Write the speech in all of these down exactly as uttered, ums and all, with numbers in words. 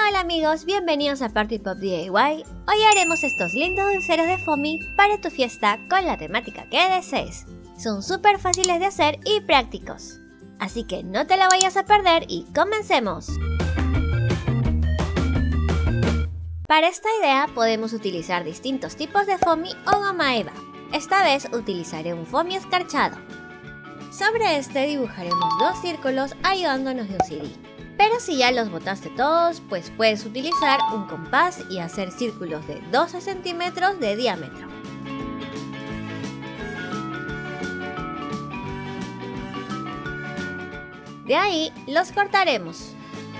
Hola amigos, bienvenidos a Party Pop D I Y. Hoy haremos estos lindos dulceros de foamy para tu fiesta con la temática que desees. Son súper fáciles de hacer y prácticos, así que no te la vayas a perder y comencemos. Para esta idea podemos utilizar distintos tipos de foamy o goma eva. Esta vez utilizaré un foamy escarchado. Sobre este dibujaremos dos círculos ayudándonos de un C D. Pero si ya los botaste todos, pues puedes utilizar un compás y hacer círculos de doce centímetros de diámetro. De ahí los cortaremos.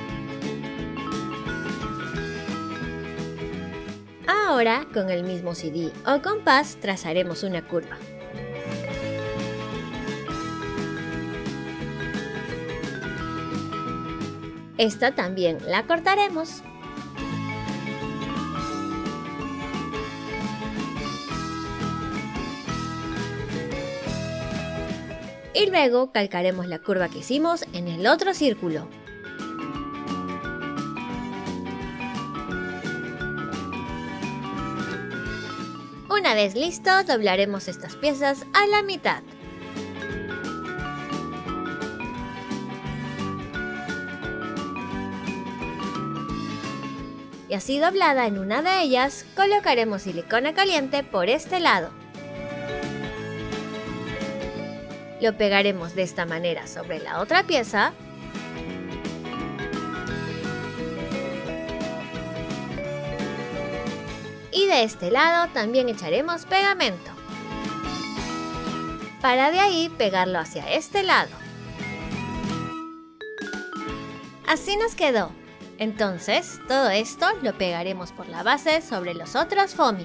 Ahora, con el mismo C D o compás, trazaremos una curva. Esta también la cortaremos. Y luego calcaremos la curva que hicimos en el otro círculo. Una vez listo, doblaremos estas piezas a la mitad. Y así doblada en una de ellas, colocaremos silicona caliente por este lado. Lo pegaremos de esta manera sobre la otra pieza. Y de este lado también echaremos pegamento, para de ahí pegarlo hacia este lado. Así nos quedó. Entonces, todo esto lo pegaremos por la base sobre los otros foamy.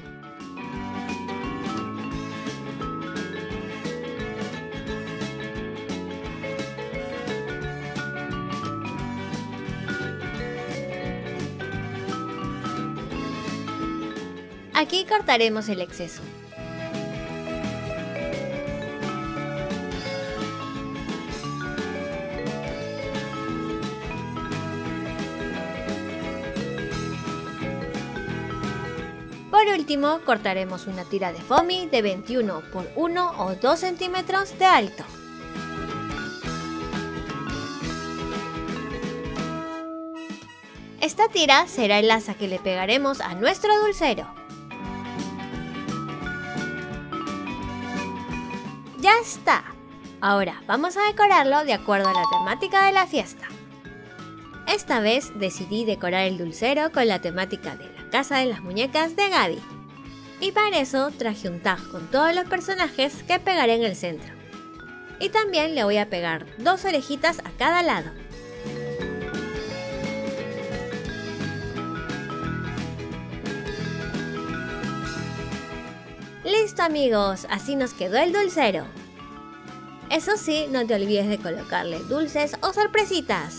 Aquí cortaremos el exceso. Por último, cortaremos una tira de foamy de veintiuno por uno o dos centímetros de alto. Esta tira será el asa que le pegaremos a nuestro dulcero. ¡Ya está! Ahora vamos a decorarlo de acuerdo a la temática de la fiesta. Esta vez decidí decorar el dulcero con la temática de la casa de las muñecas de Gaby. Y para eso traje un tag con todos los personajes que pegaré en el centro. Y también le voy a pegar dos orejitas a cada lado. ¡Listo amigos! Así nos quedó el dulcero. Eso sí, no te olvides de colocarle dulces o sorpresitas.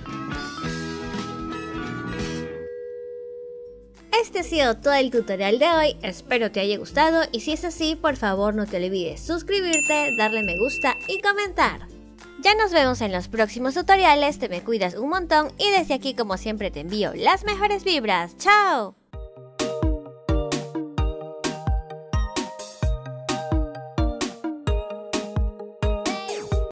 Este ha sido todo el tutorial de hoy, espero te haya gustado y si es así, por favor no te olvides suscribirte, darle me gusta y comentar. Ya nos vemos en los próximos tutoriales, te me cuidas un montón y desde aquí como siempre te envío las mejores vibras. ¡Chao!